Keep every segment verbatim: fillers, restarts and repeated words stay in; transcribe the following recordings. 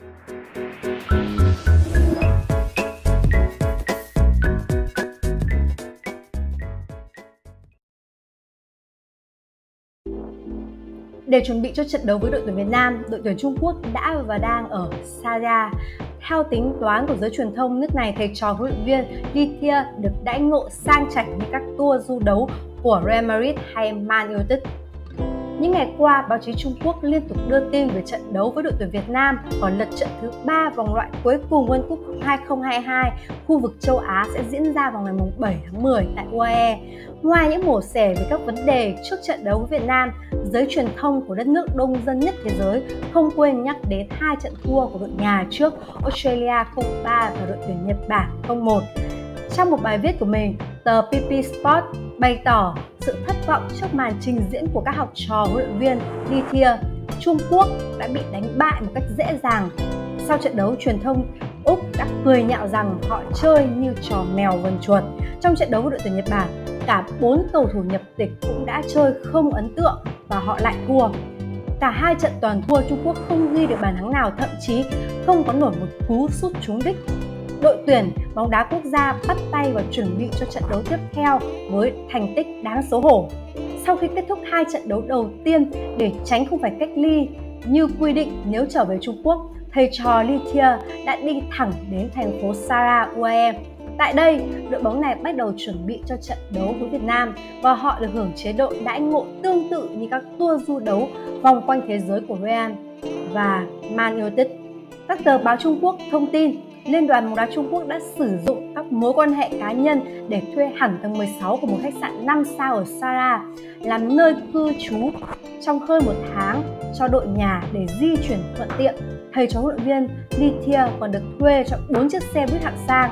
Để chuẩn bị cho trận đấu với đội tuyển Việt Nam, đội tuyển Trung Quốc đã và đang ở Sharjah. Theo tính toán của giới truyền thông nước này, thầy trò huấn luyện viên Lithia được đãi ngộ sang chảnh như các tour du đấu của Real Madrid hay Man United. Những ngày qua, báo chí Trung Quốc liên tục đưa tin về trận đấu với đội tuyển Việt Nam ở lượt trận thứ ba vòng loại cuối cùng World Cup hai không hai hai khu vực châu Á sẽ diễn ra vào ngày bảy tháng mười tại u a e. Ngoài những mổ xẻ về các vấn đề trước trận đấu với Việt Nam, giới truyền thông của đất nước đông dân nhất thế giới không quên nhắc đến hai trận thua của đội nhà trước Australia không ba và đội tuyển Nhật Bản không một. Trong một bài viết của mình, tờ pê pê Sport bày tỏ sự thất vọng trước màn trình diễn của các học trò huấn luyện viên Lithia. Trung Quốc đã bị đánh bại một cách dễ dàng. Sau trận đấu, truyền thông Úc đã cười nhạo rằng họ chơi như trò mèo vần chuột. Trong trận đấu với đội tuyển Nhật Bản, cả bốn cầu thủ nhập tịch cũng đã chơi không ấn tượng và họ lại thua. Cả hai trận toàn thua, Trung Quốc không ghi được bàn thắng nào, thậm chí không có nổi một cú sút trúng đích. Đội tuyển bóng đá quốc gia bắt tay và chuẩn bị cho trận đấu tiếp theo với thành tích đáng xấu hổ. Sau khi kết thúc hai trận đấu đầu tiên để tránh không phải cách ly như quy định nếu trở về Trung Quốc, thầy trò Lithia đã đi thẳng đến thành phố Sharjah, u a e. Tại đây, đội bóng này bắt đầu chuẩn bị cho trận đấu với Việt Nam và họ được hưởng chế độ đãi ngộ tương tự như các tour du đấu vòng quanh thế giới của Real và Man United. Các tờ báo Trung Quốc thông tin Liên đoàn bóng đá Trung Quốc đã sử dụng các mối quan hệ cá nhân để thuê hẳn tầng mười sáu của một khách sạn năm sao ở Sharjah làm nơi cư trú trong hơn một tháng cho đội nhà để di chuyển thuận tiện. Thầy trò huấn luyện viên Lithia còn được thuê cho bốn chiếc xe buýt hạng sang.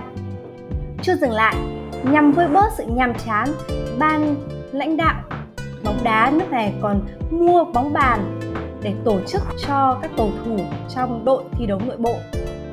Chưa dừng lại, nhằm vơi bớt sự nhàm chán, ban lãnh đạo bóng đá nước này còn mua bóng bàn để tổ chức cho các cầu thủ trong đội thi đấu nội bộ.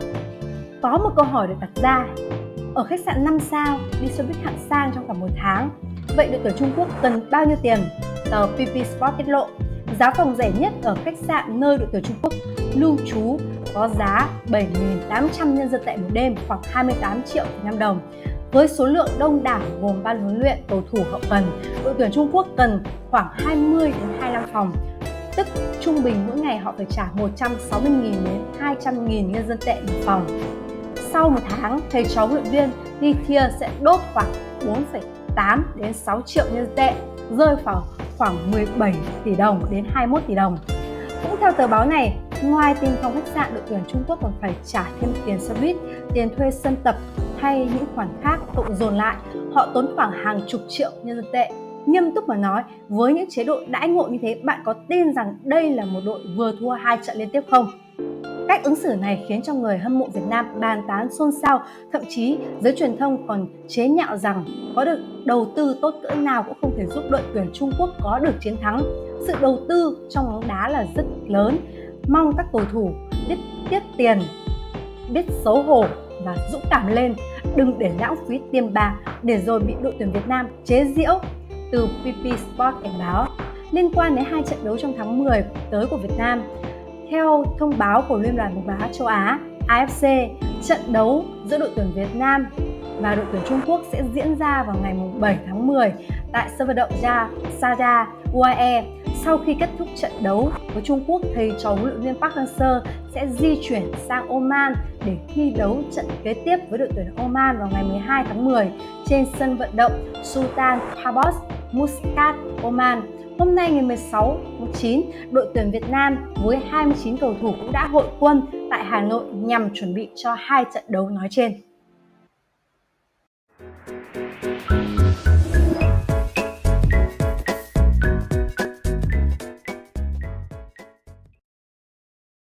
Có một câu hỏi được đặt ra, ở khách sạn năm sao đi xe buýt hạng sang trong cả một tháng, vậy đội tuyển Trung Quốc cần bao nhiêu tiền? Tờ pê pê Sport tiết lộ, giá phòng rẻ nhất ở khách sạn nơi đội tuyển Trung Quốc lưu trú có giá bảy nghìn tám trăm nhân dân tệ một đêm, khoảng hai mươi tám triệu Việt Nam đồng. Với số lượng đông đảo gồm ban huấn luyện, cầu thủ, hậu cần, đội tuyển Trung Quốc cần khoảng hai mươi đến hai mươi lăm phòng, tức trung bình mỗi ngày họ phải trả một trăm sáu mươi nghìn đến hai trăm nghìn nhân dân tệ một phòng. Sau một tháng, thầy trò huấn luyện viên Lithia sẽ đốt khoảng bốn phẩy tám đến sáu triệu nhân dân tệ, rơi vào khoảng mười bảy tỷ đồng đến hai mươi mốt tỷ đồng. Cũng theo tờ báo này, ngoài tiền phòng khách sạn, đội tuyển Trung Quốc còn phải trả thêm tiền xe buýt, tiền thuê sân tập hay những khoản khác cộng dồn lại, họ tốn khoảng hàng chục triệu nhân dân tệ. Nghiêm túc mà nói, với những chế độ đãi ngộ như thế, bạn có tin rằng đây là một đội vừa thua hai trận liên tiếp không? Cách ứng xử này khiến cho người hâm mộ Việt Nam bàn tán xôn xao, thậm chí giới truyền thông còn chế nhạo rằng có được đầu tư tốt cỡ nào cũng không thể giúp đội tuyển Trung Quốc có được chiến thắng. Sự đầu tư trong bóng đá là rất lớn, mong các cầu thủ biết tiết tiền, biết xấu hổ và dũng cảm lên, đừng để lãng phí tiền bạc để rồi bị đội tuyển Việt Nam chế giễu. Từ pê pê Sport cảnh báo liên quan đến hai trận đấu trong tháng mười tới của Việt Nam. Theo thông báo của Liên đoàn bóng đá châu Á a ép xê, trận đấu giữa đội tuyển Việt Nam và đội tuyển Trung Quốc sẽ diễn ra vào ngày bảy tháng mười tại sân vận động Sharjah, u a e. Sau khi kết thúc trận đấu với Trung Quốc, thầy trò huấn luyện viên Park Hang-seo sẽ di chuyển sang Oman để thi đấu trận kế tiếp với đội tuyển Oman vào ngày mười hai tháng mười trên sân vận động Sultan Qaboos, Muscat, Oman. Hôm nay ngày mười sáu tháng chín, đội tuyển Việt Nam với hai mươi chín cầu thủ cũng đã hội quân tại Hà Nội nhằm chuẩn bị cho hai trận đấu nói trên.